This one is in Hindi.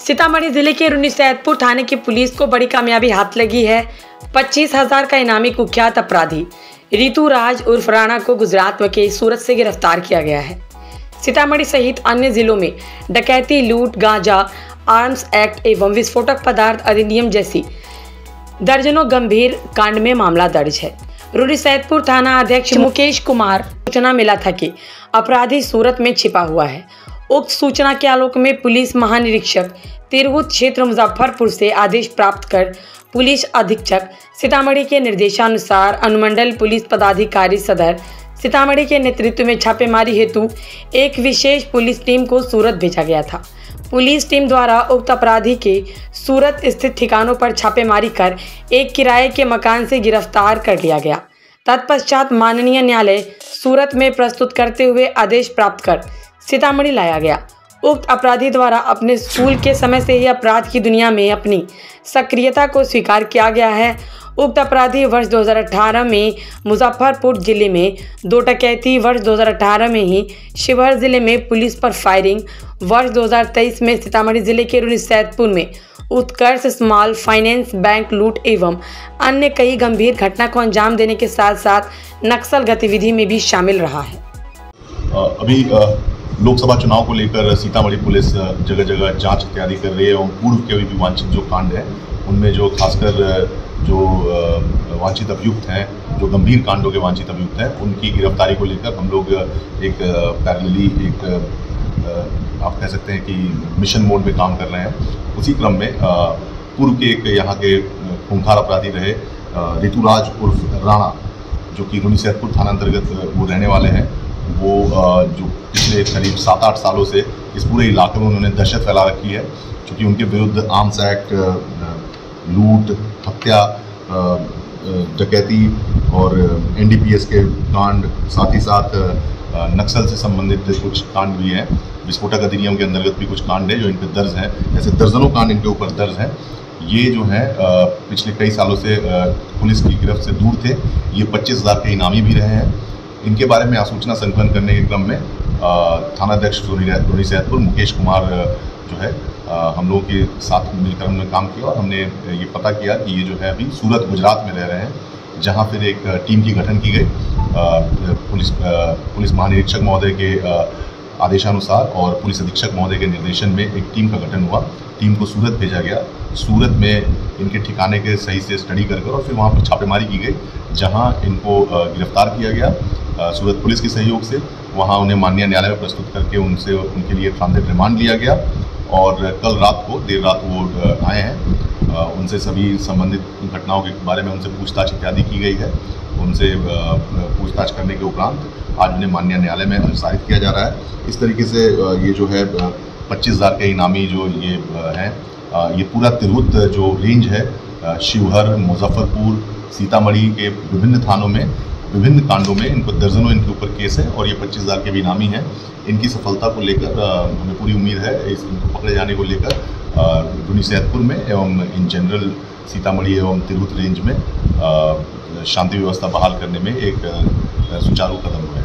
सीतामढ़ी जिले के रुन्नीसैदपुर थाने की पुलिस को बड़ी कामयाबी हाथ लगी है। 25,000 का इनामी कुख्यात अपराधी रितु राज उर्फ राणा को गुजरात के सूरत से गिरफ्तार किया गया है। सीतामढ़ी सहित अन्य जिलों में डकैती, लूट, गांजा, आर्म्स एक्ट एवं विस्फोटक पदार्थ अधिनियम जैसी दर्जनों गंभीर कांड में मामला दर्ज है। रुन्नीसैदपुर थाना अध्यक्ष मुकेश कुमार सूचना मिला था कि अपराधी सूरत में छिपा हुआ है। उक्त सूचना के आलोक में पुलिस महानिरीक्षक तिरहुत क्षेत्र मुजफ्फरपुर से आदेश प्राप्त कर पुलिस अधीक्षक सीतामढ़ी के निर्देशानुसार अनुमंडल पुलिस पदाधिकारी सदर सीतामढ़ी के नेतृत्व में छापेमारी हेतु एक विशेष पुलिस टीम को सूरत भेजा गया था। पुलिस टीम द्वारा उक्त अपराधी के सूरत स्थित ठिकानों पर छापेमारी कर एक किराए के मकान से गिरफ्तार कर लिया गया। तत्पश्चात माननीय न्यायालय सूरत में प्रस्तुत करते हुए आदेश प्राप्त कर सीतामढ़ी लाया गया। उक्त अपराधी द्वारा अपने स्कूल के समय से ही अपराध की दुनिया में अपनी सक्रियता को स्वीकार किया गया है। उक्त अपराधी वर्ष 2018 में मुजफ्फरपुर जिले में 2 डकैती, वर्ष 2018 में ही शिवहर जिले में पुलिस पर फायरिंग, वर्ष 2023 में सीतामढ़ी जिले के रुन्नीसैदपुर में उत्कर्ष स्मॉल फाइनेंस बैंक लूट एवं अन्य कई गंभीर घटना को अंजाम देने के साथ साथ नक्सल गतिविधि में भी शामिल रहा है। अभी लोकसभा चुनाव को लेकर सीतामढ़ी पुलिस जगह जगह जांच इत्यादि कर रही है और पूर्व के भी वांछित जो कांड है उनमें जो खासकर जो वांछित अभियुक्त हैं, जो गंभीर कांडों के वांछित अभियुक्त हैं, उनकी गिरफ्तारी को लेकर हम लोग एक पैरेलली आप कह सकते हैं कि मिशन मोड में काम कर रहे हैं। उसी क्रम में पूर्व के एक यहाँ के खूंखार अपराधी रहे ऋतुराज उर्फ राणा, जो कि रुन्नीसैदपुर थाना अंतर्गत वो रहने वाले हैं, वो जो पिछले करीब 7-8 सालों से इस पूरे इलाके में उन्होंने दहशत फैला रखी है। क्योंकि उनके विरुद्ध आर्म्स एक्ट, लूट, हत्या, डकैती और NDPS के कांड, साथ ही साथ नक्सल से संबंधित कुछ कांड भी हैं। विस्फोटक अधिनियम के अंतर्गत भी कुछ कांड है जो इन पर दर्ज हैं। ऐसे दर्जनों कांड इनके ऊपर दर्ज हैं। ये जो है पिछले कई सालों से पुलिस की गिरफ्त से दूर थे। ये 25,000 के इनामी भी रहे हैं। इनके बारे में आसूचना संकलन करने के क्रम में थानाध्यक्ष रुन्नीसैदपुर मुकेश कुमार जो है हम लोगों के साथ मिलकर हमने काम किया और हमने ये पता किया कि ये जो है अभी सूरत गुजरात में रह रहे हैं, जहां फिर एक टीम की गठन की गई। पुलिस महानिरीक्षक महोदय के आदेशानुसार और पुलिस अधीक्षक महोदय के निर्देशन में एक टीम का गठन हुआ। टीम को सूरत भेजा गया। सूरत में इनके ठिकाने के सही से स्टडी कर और फिर वहाँ पर छापेमारी की गई, जहाँ इनको गिरफ्तार किया गया सूरत पुलिस के सहयोग से। वहाँ उन्हें माननीय न्यायालय में प्रस्तुत करके उनके लिए ट्रांजिट रिमांड लिया गया और कल रात को देर रात वो आए हैं। उनसे सभी संबंधित घटनाओं के बारे में उनसे पूछताछ इत्यादि की गई है। उनसे पूछताछ करने के उपरांत आज उन्हें माननीय न्यायालय में हस्तांतरित किया जा रहा है। इस तरीके से ये जो है 25,000 के इनामी जो ये हैं, ये पूरा तिरहुत जो रेंज है, शिवहर, मुजफ्फरपुर, सीतामढ़ी के विभिन्न थानों में विभिन्न कांडों में इनको दर्जनों इनके ऊपर केस है और ये 25,000 के भी इनामी हैं। इनकी सफलता को लेकर हमें पूरी उम्मीद है इनको पकड़े जाने को लेकर रुन्नीसैदपुर में एवं इन जनरल सीतामढ़ी एवं तिरहुत रेंज में शांति व्यवस्था बहाल करने में एक सुचारू कदम है।